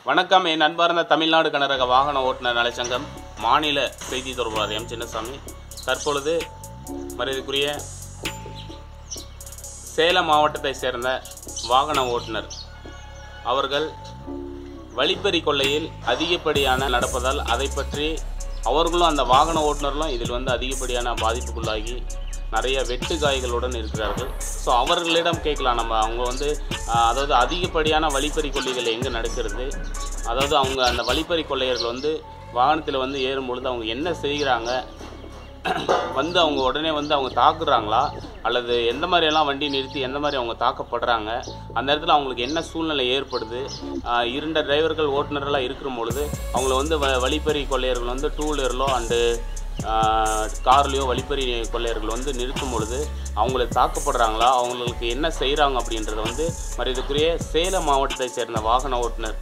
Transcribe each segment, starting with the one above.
வணக்கம். என் அன்பார்ந்த தமிழ்நாடு கனரக வாகன ஓட்டுநர் நலச்சங்கம் மாநில செய்தி தொடர்பாளர் எம் சின்னசாமி. தற்பொழுது மரியாதைக்குரிய சேலம் மாவட்டத்தை சேர்ந்த வாகன ஓட்டுநர் அவர்கள் வழிப்பறி கொள்ளையில் அதிகப்படியான நடப்பதால் அதை பற்றி அவர்களும் அந்த வாகன ஓட்டுநர்களும் இதில் அதிகப்படியான பாதிப்புக்குள்ளாகி நிறைய வெட்டு காய்களுடன் இருக்கிறார்கள். ஸோ அவர்களிடம் கேட்கலாம் நம்ம. அவங்க அதாவது அதிகப்படியான வழிப்பறி கொள்ளைகள் எங்கே நடக்கிறது, அதாவது அவங்க அந்த வழிப்பறி கொள்ளையர்கள் வாகனத்தில் ஏறும் பொழுது அவங்க என்ன செய்கிறாங்க, அவங்க உடனே அவங்க தாக்குறாங்களா அல்லது எந்த மாதிரியெல்லாம் வண்டி நிறுத்தி எந்த மாதிரி அவங்க தாக்கப்படுறாங்க, அந்த இடத்துல அவங்களுக்கு என்ன சூழ்நிலை ஏற்படுது. இருண்ட டிரைவர்கள் ஓட்டுநர்களாக இருக்கிற பொழுது அவங்கள வழிப்பறி கொள்ளையர்கள் டூ வீலரிலோ அண்டு கார்லேயோ வழிப்பறி கொள்ளையர்கள் நிறுத்தும் பொழுது அவங்கள தாக்கப்படுறாங்களா, அவங்களுக்கு என்ன செய்கிறாங்க அப்படின்றத மரியாதைக்குரிய சேலம் மாவட்டத்தை சேர்ந்த வாகன ஓட்டுநர்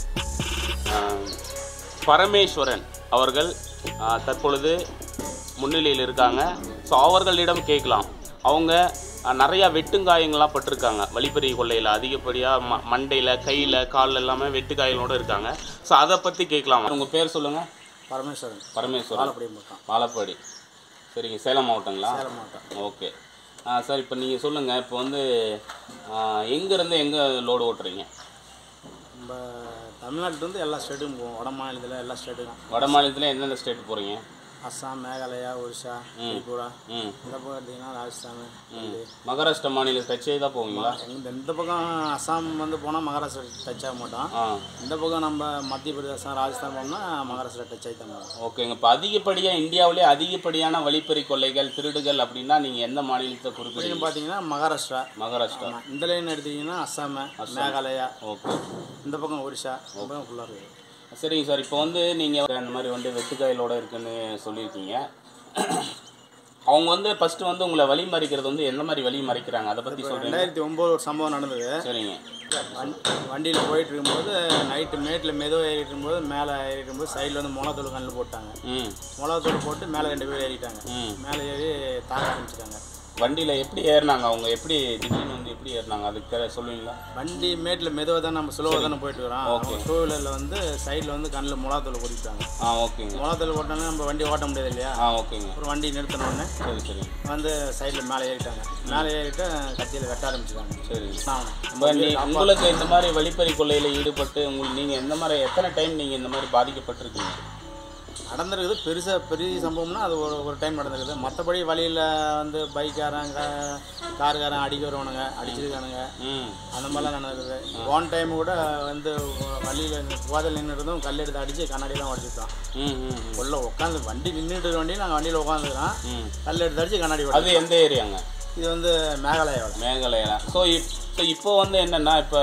பரமேஸ்வரன் அவர்கள் தற்பொழுது முன்னிலையில் இருக்காங்க. ஸோ அவர்களிடம் கேட்கலாம். அவங்க நிறையா வெட்டுங்காயங்கள்லாம் பட்டிருக்காங்க வழிப்பறி கொள்ளையில். அதிகப்படியாக மண்டையில் கையில் காலில் எல்லாமே வெட்டுக்காயங்களோடு இருக்காங்க. ஸோ அதை பற்றி கேட்கலாம். உங்கள் பேர் சொல்லுங்கள். பரமேஸ்வரன் பாலப்பாடி. சரிங்க. சேலம் மாவட்டங்களா? சேலம் மாவட்டம். ஓகே சார், இப்போ நீங்கள் சொல்லுங்கள். இப்போ எங்கேருந்து எங்கே லோடு ஓட்டுறீங்க? நம்ம தமிழ்நாட்டிலேருந்து எல்லா ஸ்டேட்டுக்கும் போவோம். வட மாநிலத்தில் எல்லா ஸ்டேட்டுக்கும். வட மாநிலத்தில் எந்தெந்த ஸ்டேட்டு போகிறீங்க? அஸ்ஸாம், மேகாலயா, ஒரிசா, திரிபுரா. இந்த பக்கம் எடுத்திங்கன்னா ராஜஸ்தான், மகாராஷ்டிரா மாநிலம் டச் ஆகி தான் போவீங்களா? இந்த பக்கம் அஸ்ஸாம் போனால் மகாராஷ்டிரா டச் ஆக மாட்டோம். இந்த பக்கம் நம்ம மத்திய பிரதேசம், ராஜஸ்தான் போனோம்னா மகாராஷ்டிரா டச் ஆகி தான். ஓகேங்க. இப்போ அதிகப்படியாக இந்தியாவிலே அதிகப்படியான வழிப்பறி கொள்ளைகள் திருடுகள் அப்படின்னா நீங்கள் எந்த மாநிலத்தை குறிப்பிட்டு பார்த்தீங்கன்னா மகாராஷ்டிரா. இந்த லைன் எடுத்தீங்கன்னா அஸ்ஸாம், மேகாலயா. ஓகே. இந்த பக்கம் ஒரிசா, இந்த பக்கம் ஃபுல்லாக இருக்குது. சரிங்க சார். இப்போ நீங்கள் அந்த மாதிரி வெட்டுக்காயலோடு இருக்குன்னு சொல்லியிருக்கீங்க. அவங்க ஃபஸ்ட்டு உங்களை வழி மறிக்கிறது எந்த மாதிரி வழி மறைக்கிறாங்க அதை பற்றி சொல்கிறேன். 2009 ஒரு சம்பவம் நடந்தது. சரிங்க. வண்டியில் போயிட்டு இருக்கும்போது நைட்டு மேட்டில் மெதுவாக ஏறிட்டு இருக்கும்போது மேலே ஏறிட்டு இருக்கும்போது சைடில் மிளகாத்தூள் கண்ணில் போட்டாங்க. மிளகாத்தூள் போட்டு மேலே 2 பேர் ஏறிட்டாங்க. மேலே ஏறி தாக்க ஆரம்பிச்சிட்டாங்க. வண்டியில் எப்படி ஏறினாங்க அவங்க? எப்படி திடீர்னு எப்படி ஏறினாங்க அதுக்கு சொல்லுவீங்களா? வண்டி மேட்டில் மெதுவாக தான் நம்ம ஸ்லோவாக தானே போயிட்டு வரோம். ஓகே. டூ வீலரில் சைடில் கண்ணில் மிளகாத்தூள் கொட்டிட்டாங்க. ஓகேங்க. மிளகாத்தூள் போட்டாலும் நம்ம வண்டி ஓட்ட முடியாது இல்லையா? ஓகேங்க. அப்புறம் வண்டி நிறுத்தினோடனே சரி சைடில் மேலே ஏறிட்டாங்க. மேலே ஏறிட்டு கத்தியில் வெட்ட ஆரம்பிச்சிட்டாங்க. சரி. உங்களுக்கு இந்த மாதிரி வழிப்பறி கொள்ளையில் ஈடுபட்டு நீங்கள் எந்த மாதிரி எத்தனை டைம் நீங்கள் இந்த மாதிரி பாதிக்கப்பட்டிருக்கீங்க? நடந்திருக்குது. பெரிய சம்பவம்னா அது ஒரு டைம் நடந்திருக்குது. மற்றபடி வழியில் பைக்காரங்க காருக்காரன் அடிக்க வருவானுங்க, அடிச்சிருக்கானுங்க, அந்த மாதிரிலாம் நடந்திருக்குது. ஒன் டைம் கூட வழியில் போதல் நின்றுட்டும் கல் எடுத்து அடித்து கண்ணாடியெல்லாம் உடச்சிட்டோம். உள்ள உட்காந்து வண்டி நின்றுட்டு வண்டி நாங்கள் வண்டியில் உட்காந்துக்கிறோம், கல் எடுத்து அடித்து கண்ணாடி உடச்சு. அது எந்த ஏரியாங்க? இது மேகாலயா. ஸோ இப்போ என்னென்னா, இப்போ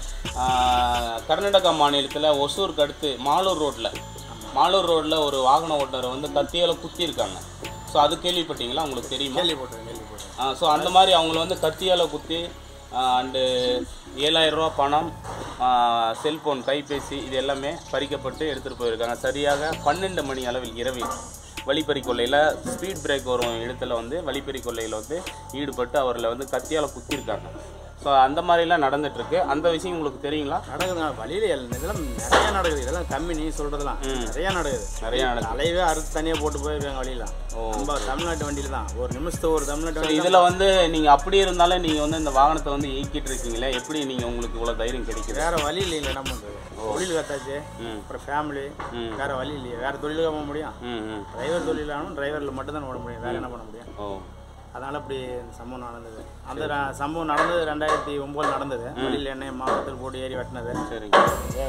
கர்நாடகா மாநிலத்தில் ஒசூருக்கு அடுத்து மாலூர் ரோட்டில் ஒரு வாகன ஓட்டுநர் கத்தியால் குத்தியிருக்காங்க. ஸோ அது கேள்விப்பட்டீங்களா? உங்களுக்கு தெரியுமா? கேள்விப்பட்டேன். ஸோ அந்த மாதிரி அவங்கள கத்தியால் குத்தி அண்டு 7,000 ரூபா பணம், செல்ஃபோன், கைபேசி இது எல்லாமே பறிக்கப்பட்டு எடுத்துகிட்டு போயிருக்காங்க. சரியாக 12 மணி அளவில் இரவில் வழிப்பறி கொள்ளையில் ஸ்பீட் பிரேக் வரும் இடத்துல வழிப்பறி கொள்ளையில் ஈடுபட்டு அவரில் கத்தியால் குத்திருக்காங்க. ஸோ அந்த மாதிரிலாம் நடந்துகிட்ருக்கு. அந்த விஷயம் உங்களுக்கு தெரியுங்களா? நடக்குதுங்க. வழியில் இதெல்லாம் நிறையா நடக்குது. இதெல்லாம் கம்மி நீ சொல்கிறதுலாம் நிறையா நடக்குது. தலையவே அறுத்து தனியாக போட்டு போயிருக்காங்க வழியெல்லாம். நம்ம தமிழ்நாட்டு வண்டியில் தான் ஒரு நிமிஷத்துக்கு ஒரு தமிழ்நாட்டு வண்டி. இதில் நீங்கள் அப்படி இருந்தாலும் நீங்கள் இந்த வாகனத்தை இயக்கிட்டு இருக்கீங்களே, எப்படி நீங்கள் உங்களுக்கு இவ்வளோ தைரியம் கிடைக்குது? வேறு வழி இல்லைங்க. என்ன பண்ணுறது? தொழில் கத்தாச்சு, அப்புறம் ஃபேமிலி, வேறு வழி இல்லையே. வேறு தொழிலுக்கு போக முடியும்? டிரைவர் தொழிலானும் டிரைவரில் மட்டும்தான் ஓட முடியும். வேறு என்ன பண்ண முடியும்? அதனால் இப்படி சம்பவம் நடந்தது. அந்த சம்பவம் நடந்தது 2009 நடந்தது. வழியில் எண்ணெய் மாவட்டத்தில் போட்டு ஏறி வெட்டினது. சரிங்க.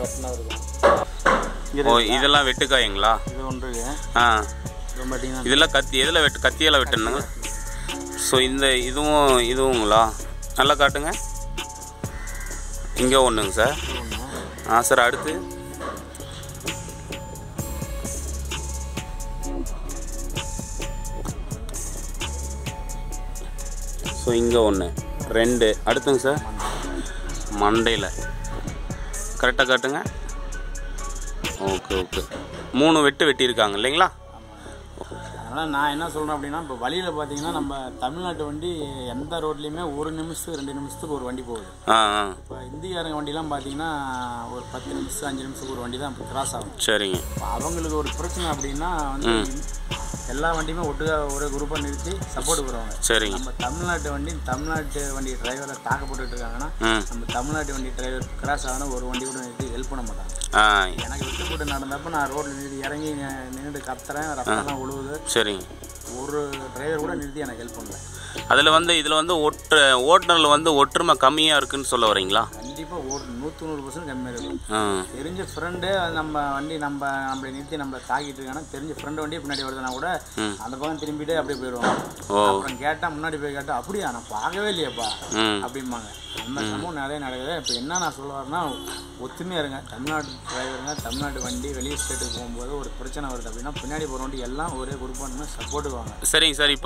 வெட்டினது இதெல்லாம் வெட்டுக்காயங்களா? இது ஒன்றுங்க. பார்த்தீங்கன்னா இதெல்லாம் எதில் கத்தியால் வெட்டணுங்க? ஸோ இதுவுங்களா? நல்லா காட்டுங்க. இங்கே ஒன்றுங்க சார். சார் அடுத்து ஸோ இங்கே 1 2 அடுத்துங்க சார். மண்டையில் கரெக்டாக காட்டுங்க. ஓகே 3 வெட்டியிருக்காங்க இல்லைங்களா? அதனால் நான் என்ன சொல்கிறேன் அப்படின்னா, இப்போ வழியில் பார்த்தீங்கன்னா நம்ம தமிழ்நாட்டு வண்டி எந்த ரோட்லேயுமே 1 நிமிஷத்துக்கு 2 நிமிஷத்துக்கு ஒரு வண்டி போகுது. இப்போ இந்தியாரங்க வண்டிலாம் பார்த்தீங்கன்னா ஒரு 10 நிமிஷம் 5 நிமிஷத்துக்கு ஒரு வண்டி தான் கிராஸ் ஆகும். சரிங்க. இப்போ அவங்களுக்கு ஒரு பிரச்சனை அப்படின்னா வந்து எல்லா வண்டியுமே ஒரு குரூப்பாக நிறுத்தி சப்போர்ட் பண்ணுவாங்க. சரிங்க. நம்ம தமிழ்நாட்டு வண்டி டிரைவரை தாக்கப்பட்டு இருக்காங்கன்னா நம்ம தமிழ்நாட்டு வண்டி டிரைவர் கிராஸ் ஆகணும் ஒரு வண்டி கூட நிறுத்தி ஹெல்ப் பண்ண மாட்டாங்க. எனக்கு விட்டு போட்டு நடந்தப்போ நான் ரோட்டில் நிறுத்தி இறங்கி நின்றுட்டு கத்துறேன், ரத்தம்லாம் உழுவுது. சரிங்க. ஒரு டிரைவர் கூட நிறுத்தி எனக்கு ஹெல்ப் பண்ணல. இதில் வந்து ஓட்டுநரில் வந்து ஒற்றுமை கம்மியாக இருக்குன்னு சொல்ல வரீங்களா? கண்டிப்பாக 100% கம்மியாக இருக்கும். தெரிஞ்ச ஃப்ரெண்டு நம்ம நம்மளை நிறுத்தி நம்மளை தாக்கிட்டு இருக்காங்கன்னா தெரிஞ்ச ஃப்ரெண்டு வண்டி பின்னாடி வருதுன்னா கூட அந்த பக்கம் திரும்பிட்டு அப்படியே போயிடுவாங்க. அப்புறம் கேட்டால் முன்னாடி போய் கேட்டால் அப்படியா நான் பார்க்கவே இல்லையாப்பா அப்படிம்பாங்க. அந்த சம்பவம் நிறைய நடக்குது. இப்போ என்ன நான் சொல்ல வரேன்னா, ஒத்துமையாக இருங்க. தமிழ்நாட்டு டிரைவருங்க, தமிழ்நாட்டு வண்டி வெளியே ஸ்டேட்டுக்கு போகும்போது ஒரு பிரச்சனை வருது அப்படின்னா பின்னாடி போகிற வண்டி எல்லாம் ஒரே குரூப்பாக சப்போர்ட்டுவாங்க. சரிங்க சார்.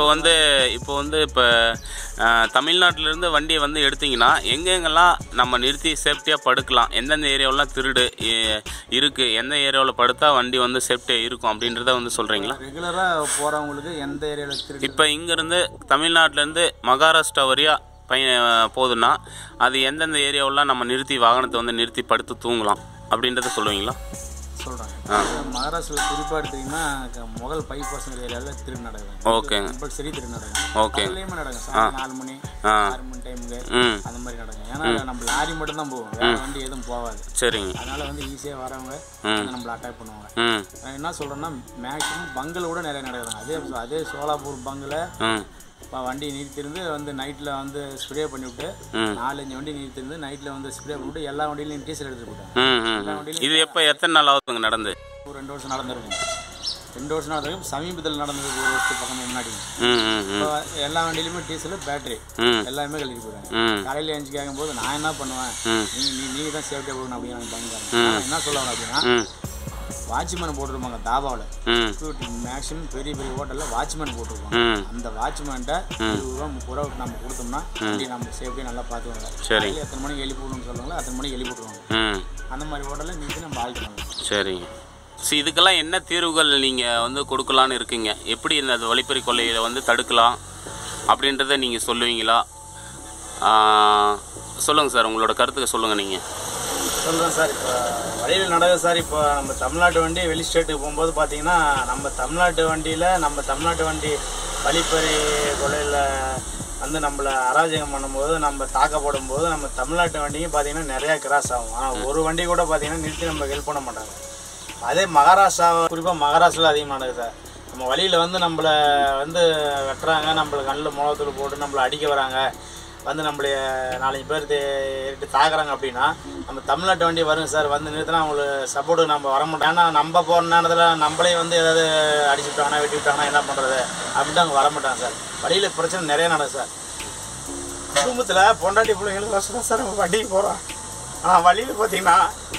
இப்போ தமிழ்நாட்டிலேருந்து வண்டியை வந்து எடுத்திங்கன்னா எங்கெங்கெல்லாம் நம்ம நிறுத்தி சேஃப்டியாக படுக்கலாம், எந்தெந்த ஏரியாவெலாம் திருடு இருக்குது, எந்த ஏரியாவில் படுத்தா வண்டி வந்து சேஃப்டியாக இருக்கும் அப்படின்றத வந்து சொல்கிறீங்களா? ரெகுலராக போகிறவங்களுக்கு எந்த ஏரியாவில் திருடு. இப்போ இங்கேருந்து தமிழ்நாட்டிலேருந்து மகாராஷ்டிரா வரையா போகுதுன்னா அது எந்தெந்த ஏரியாவெல்லாம் நம்ம வாகனத்தை வந்து நிறுத்தி படுத்து தூங்கலாம் அப்படின்றத சொல்லுவீங்களா? சொல்கிறாங்க. மகாராஷ்டிராவில் குறிப்பாக எடுத்திங்கன்னா முதல் 5% ஏரியாவில் திருடு நடக்குது. ஓகே. கம்பல்சரி திருடு நடக்கும். ஓகே. அதுலேயுமே நடக்கும். 4 மணி 6 மணி டைமுக்கு அந்த மாதிரி நடக்கும். ஏன்னா நம்ம லாரி மட்டும் தான் போவோம், வேறு வண்டி எதுவும் போகாது. சரிங்க. அதனால் வந்து ஈஸியாக வரவங்க நம்மளை அட்டாக் பண்ணுவாங்க. நான் என்ன சொல்கிறேன்னா, மேக்ஸிமம் பங்கில் கூட நிறைய நடக்குறாங்க. அதே சோலாப்பூர் பங்கில் வண்டி நிறுத்திருந்து வந்து நைட்டில் வந்து ஸ்ப்ரே பண்ணிவிட்டு 4-5 வண்டி நிறுத்திருந்து நைட்டில் வந்து ஸ்ப்ரே பண்ணிவிட்டு எல்லா வண்டியிலையும் டீசல் எடுத்துட்டு போட்டாங்க. எல்லா வண்டியிலும் இது எப்போ எத்தனை நாள் ஆகுதுங்க நடந்து? ஒரு 2 வருஷம் நடந்திருக்கு. 2 வருஷம் நடந்திருக்கு. சமீபத்தில் நடந்தது 1 வருஷத்துக்கு பக்கம் முன்னாடி. இப்போ எல்லா வண்டியிலுமே டீசல் பேட்டரி எல்லாமே கழிட்டு போயிடுறாங்க. காலையில் எழுந்து கேட்கும்போது நான் என்ன பண்ணுவேன், நீங்கள் தான் சேஃப்டியாக போகணும் அப்படின்னு நான் பண்ணிக்கிறேன். என்ன சொல்ல வரேன் அப்படின்னா, வாட்ச்மேன் போட்டிருப்பாங்க தாபாவில். மேக்ஸிமம் பெரிய பெரிய ஹோட்டலில் வாட்ச்மேன் போட்டிருப்பாங்க. அந்த வாட்ச்மேன்ட்ட 20 ரூபா 30 ரூபா நம்ம கொடுத்தோம்னா வண்டி நம்ம சேஃப்டியாக நல்லா பார்த்துவாங்க. சரி. எத்தனை மணிக்கு எழுப்பி விடணும்னு சொல்லுவாங்களோ அத்தனை மணிக்கு எழுப்பி விட்டுருவாங்க. அந்த மாதிரி ஹோட்டலில் நீங்கள் நம்ம ஆழ்த்துவாங்க. சரிங்க. இதுக்கெல்லாம் என்ன தீர்வுகள் நீங்கள் வந்து கொடுக்கலான்னு இருக்கீங்க? எப்படி இந்த வழிப்பறி கொள்ளையை வந்து தடுக்கலாம் அப்படின்றத நீங்கள் சொல்லுவீங்களா? சொல்லுங்கள் சார், உங்களோட கருத்துக்கு சொல்லுங்கள். நீங்கள் சொல்கிறேன் சார். இப்போ வழியில் நடக்குது சார். இப்போ நம்ம தமிழ்நாட்டு வண்டி வெளி ஸ்டேட்டுக்கு போகும்போது பார்த்தீங்கன்னா நம்ம தமிழ்நாட்டு வண்டி வழிப்பறி கொள்ளையில் வந்து நம்மளை அராஜகம் பண்ணும்போது நம்ம தாக்கப்படும் போது நம்ம தமிழ்நாட்டு வண்டியும் பார்த்தீங்கன்னா நிறையா கிராஸ் ஆகும். ஆனால் ஒரு வண்டி கூட பார்த்தீங்கன்னா நிறுத்தி நம்ம ஹெல்ப் பண்ண மாட்டாங்க. அதே மகாராஷ்டிரா, குறிப்பாக மகாராஷ்டிராவில் அதிகமாக நடக்குது சார். நம்ம வழியில் வந்து நம்மளை வந்து வெட்டுறாங்க, நம்மளை கண்ணில் மிளகாத்தூள் போட்டு நம்மளை அடிக்க வராங்க, வந்து நம்மளைய 4-5 பேர் எடுத்து தாக்குறாங்க அப்படின்னா நம்ம தமிழ்நாட்டு வண்டி வருங்க சார், வந்து நிறுத்தினா அவங்களுக்கு சப்போர்ட்டு நம்ம வர மாட்டோம். ஏன்னா நம்ம போகிற நேரத்தில் நம்மளே வந்து ஏதாவது அடிச்சு விட்டாங்கன்னா வெட்டி விட்டாங்கன்னா என்ன பண்ணுறது அப்படின்ட்டு அவங்க வர மாட்டாங்க சார். வழியில் பிரச்சனை நிறைய நடக்குது சார். குடும்பத்தில் பொண்டாட்டி பிள்ளைங்களுக்கு வசதி சார் நம்ம வண்டிக்கு போகிறோம். ஆனால் வழியில் பார்த்தீங்கன்னா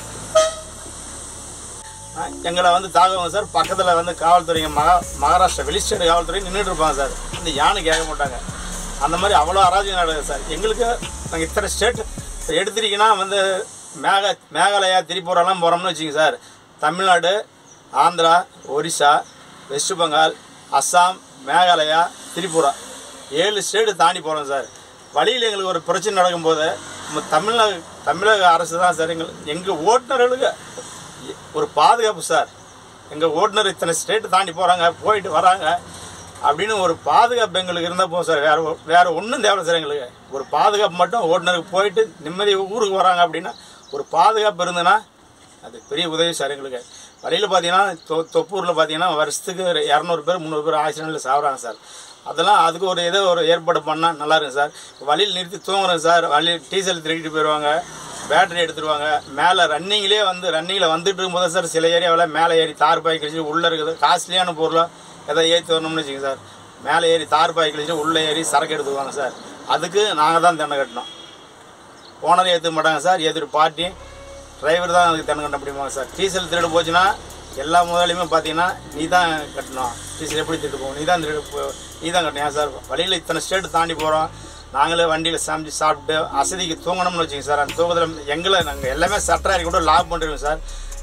எங்களை வந்து தாக்குவாங்க சார். பக்கத்தில் வந்து காவல்துறைங்க மகாராஷ்டிரா வெளி ஸ்டேட் காவல்துறை நின்றுட்டு இருப்பாங்க சார். இந்த யானை கேட்க மாட்டாங்க. அந்த மாதிரி அவ்வளோ அராஜகம் நடக்குது சார். எங்களுக்கு நாங்கள் இத்தனை ஸ்டேட் எடுத்துட்டீங்கன்னா வந்து மேகாலயா திரிபுராலாம் போகிறோம்னு வச்சுங்க sir. Tamil Nadu, Andhra, Orissa, west Bengal, Assam, Meghalaya, Tripura 7 state தாண்டி போகிறோம் சார். வழியில் எங்களுக்கு ஒரு பிரச்சனை நடக்கும்போது நம்ம தமிழக அரசு தான் சார் எங்கள் ஓட்டுநர்களுக்கு ஒரு பாதுகாப்பு சார். எங்கள் ஓட்டுநர் இத்தனை ஸ்டேட்டு தாண்டி போயிட்டு வராங்க அப்படின்னு ஒரு பாதுகாப்பு எங்களுக்கு இருந்தால் போகும் சார். வேறு ஒன்றும் தேவை சார். எங்களுக்கு ஒரு பாதுகாப்பு மட்டும், ஓட்டுநருக்கு போயிட்டு நிம்மதி ஊருக்கு வராங்க அப்படின்னா ஒரு பாதுகாப்பு இருந்ததுன்னா அது பெரிய உதவி சார் எங்களுக்கு. வழியில் பார்த்தீங்கன்னா தொப்பூரில் பார்த்தீங்கன்னா வருஷத்துக்கு 200 பேர் 300 பேர் ஆக்சிடென்ட்டில் சாப்பிட்றாங்க சார். அதுக்கு ஒரு ஏற்பாடு பண்ணால் நல்லா இருக்கும் சார். வழியில் நிறுத்தி தூங்குறோம் சார். வழியில் டீசல் திருடிட்டு போயிடுவாங்க, பேட்டரி எடுத்துருவாங்க. மேலே ரன்னிங்கில் வந்துட்டு இருக்கும்போது சார் சில ஏரியாவில் மேலே ஏறி தார் பாய் கழிச்சு உள்ளே இருக்குது காஸ்ட்லியான பொருளை எதாவது ஏற்றி வரணும்னு வச்சுக்கோங்க சார். மேலே ஏறி தார் பாய் கழிச்சு உள்ளே ஏறி சரக்கு எடுத்துக்குவாங்க சார். அதுக்கு நாங்கள் தான் தண்டனை கட்டணும். ஓனர் ஏற்றுக்க மாட்டாங்க சார். ஏற்றிட்டு பார்ட்டி டிரைவர் தான் அதுக்கு தண்டனை கட்ட முடியுமாங்க சார். டீசல் திருடு போச்சுன்னா எல்லா முதலையுமே பார்த்தீங்கன்னா நீ தான் கட்டணும். டீசல் எப்படி திருட்டு போகும், நீ தான் கட்டணும். ஏன் சார் வழியில் இத்தனை ஸ்டேட்டு தாண்டி போகிறோம், நாங்களே வண்டியில் சமைச்சு சாப்பிட்டு அசதிக்கு தூங்கணும்னு வச்சுக்கோங்க சார். அந்த தூக்கத்தில் நாங்கள் எல்லாமே சட்டராரி கூட லாக் பண்ணிடுவோம் சார்.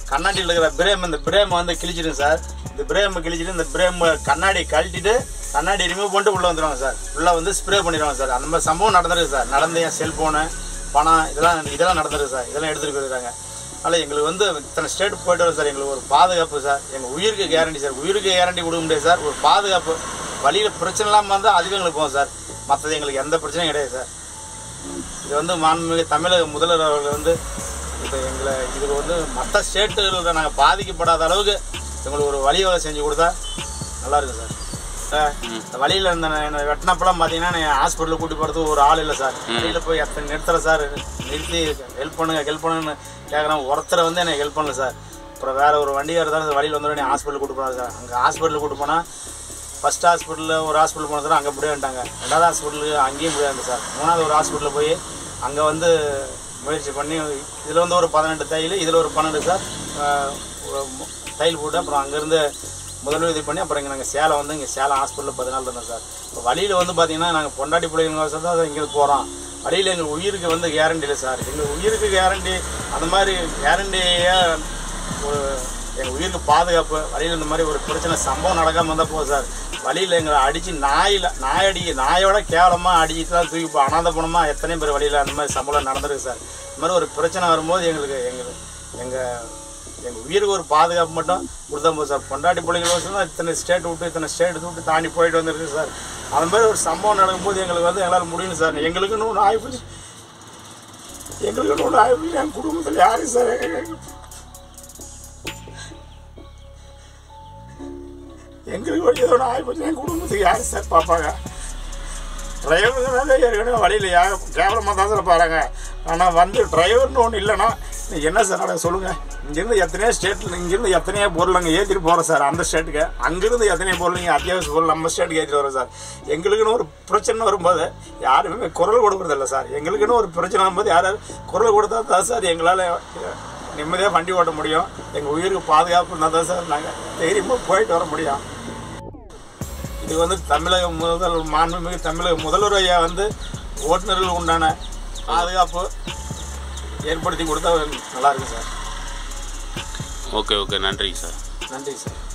கண்ணாடியில் இருக்கிற பிரேம், இந்த பிரேம் வந்து கிழிச்சிடும் சார். இந்த பிரேம் கிழிச்சிட்டு இந்த பிரேம் கண்ணாடி கழட்டிட்டு கண்ணாடி ரிமூவ் பண்ணிட்டு உள்ளே வந்துடுவாங்க சார். உள்ளே வந்து ஸ்ப்ரே பண்ணிடுவாங்க சார். அந்த மாதிரி சம்பவம் நடந்துருக்கு சார். நடந்து என் செல்ஃபோனு பணம் இதெல்லாம் நடந்துருக்கு சார். இதெல்லாம் எடுத்துகிட்டு போயிருக்காங்க. அதனால் எங்களுக்கு வந்து இத்தனை ஸ்டேட் போய்ட்டு வரும் சார். எங்களுக்கு ஒரு பாதுகாப்பு சார். எங்கள் உயிருக்கு கேரண்டி சார். உயிருக்கு கேரண்டி கொடுக்க முடியாது சார். ஒரு பாதுகாப்பு, வழியில் பிரச்சனை இல்லாமல் வந்தால் அதுவே எங்களுக்கு போகும் சார். மற்றது எங்களுக்கு எந்த பிரச்சனையும் கிடையாது சார். இது வந்து மாண்புமிகு தமிழக முதல்வர் அவர்கள் வந்து இப்போ இதுக்கு வந்து மற்ற ஸ்டேட்டுகளில் நாங்கள் பாதிக்கப்படாத அளவுக்கு எங்களுக்கு ஒரு வழிவகை செஞ்சு கொடுத்தா நல்லாயிருக்கும் சார். இந்த வழியில் இருந்த வெட்டினப்பெல்லாம் பார்த்தீங்கன்னா ஹாஸ்பிட்டலுக்கு கூட்டி போகிறதுக்கு ஒரு ஆள் இல்லை சார். வழியில் போய் எத்தனை நிறுத்துறேன் சார், நிறுத்தி ஹெல்ப் பண்ணுங்கன்னு கேட்குறேன். ஒருத்தரை வந்து எனக்கு ஹெல்ப் பண்ணல சார். அப்புறம் வேறு ஒரு வண்டியாக இருந்தாலும் வழியில் வந்தோடனே ஹாஸ்பிட்டலுக்கு கூட்டு போனாங்க சார். அங்கே ஹாஸ்பிட்டலுக்கு கூட்டு போனால் ஃபஸ்ட் ஹாஸ்பிட்டலில் ஒரு ஹாஸ்பிட்டல் போன சார், அங்கே முடியாதுட்டாங்க. ரெண்டாவது ஹாஸ்பிட்டலுக்கு அங்கேயும் முடியாது சார். மூணாவது ஒரு ஹாஸ்பிட்டலில் போய் அங்கே வந்து முயற்சி பண்ணி இதில் வந்து ஒரு 18 தையல், இதில் ஒரு 12 சார் தையல் போட்டு அப்புறம் அங்கேருந்து முதலுதவி பண்ணி அப்புறம் இங்கே நாங்கள் சேலம் வந்து இங்கே சேலம் ஹாஸ்பிட்டலில் 10 நாள் இருந்தோம் சார். இப்போ வழியில் வந்து பார்த்திங்கன்னா நாங்கள் பொண்டாட்டி பிள்ளைங்க தான் இங்கே போகிறோம். வழியில் எங்கள் உயிருக்கு வந்து கேரண்டி இல்லை சார். எங்கள் உயிருக்கு கேரண்டி அந்த மாதிரி கேரண்டியாக ஒரு எங்கள் உயிருக்கு பாதுகாப்பு. வழியில் இந்த மாதிரி ஒரு பிரச்சனை சம்பவம் நடக்காமல் வந்தால் போதும் சார். வழியில் எங்களை அடித்து நாயோட கேவலமாக அடிச்சுட்டு தான் தூக்கி அனாத பணமாக எத்தனையோ பேர் வழியில் அந்த மாதிரி சம்பவம் நடந்திருக்கு சார். இந்த மாதிரி ஒரு பிரச்சனை வரும்போது எங்கள் உயிருக்கு ஒரு பாதுகாப்பு மட்டும் கொடுத்தா போதும் சார். பொண்டாட்டி பிள்ளைங்க வருஷம் இத்தனை ஸ்டேட் விட்டு தாண்டி போயிட்டு வந்துருக்கு சார். அந்த மாதிரி ஒரு சம்பவம் நடக்கும்போது எங்களுக்கு வந்து எங்களால் முடியும் சார். எங்களுக்குன்னு ஒன்று ஆகிப்போச்சு. என் குடும்பத்தில் யாரும் சார் எங்களுக்கு ஏதோ ஒன்று ஆகிப்போச்சு. என் குடும்பத்துக்கு யார் சார் பார்ப்பாங்க? டிரைவருங்கனாலே ஏற்கனவே வழியில் கேவலமாக தான் சார் பாருங்க. ஆனால் வந்து டிரைவர்னு ஒன்று இல்லைன்னா என்ன சார் நடக்கும் சொல்லுங்கள். இங்கேருந்து எத்தனையோ ஸ்டேட்டில் இங்கேருந்து எத்தனையோ பொருள் அங்கே ஏற்றிட்டு போகிறோம் சார் அந்த ஸ்டேட்டுக்கு. அங்கேருந்து எத்தனையோ பொருள் இங்கே அத்தியாவசிய பொருள் நம்ம ஸ்டேட்டுக்கு ஏற்றிட்டு வரோம் சார். எங்களுக்குன்னு ஒரு பிரச்சனை வரும்போது யாருமே குரல் கொடுக்குறதில்ல சார். எங்களுக்குன்னு ஒரு பிரச்சனை வரும்போது யாரும் குரல் கொடுத்தா தான் சார் எங்களால் நிம்மதியாக வண்டி ஓட்ட முடியும். எங்கள் உயிருக்கு பாதுகாப்புன்னா தான் சார் நாங்கள் தைரியமாக போயிட்டு வர முடியும். இது வந்து மாண்புமிகு தமிழக முதல்வர் ஐயா வந்து ஓட்டுநர்கள் உண்டான பாதுகாப்பு ஏற்படுத்தி கொடுத்தா நல்லா இருக்கும் சார். ஓகே நன்றி சார். நன்றி சார்.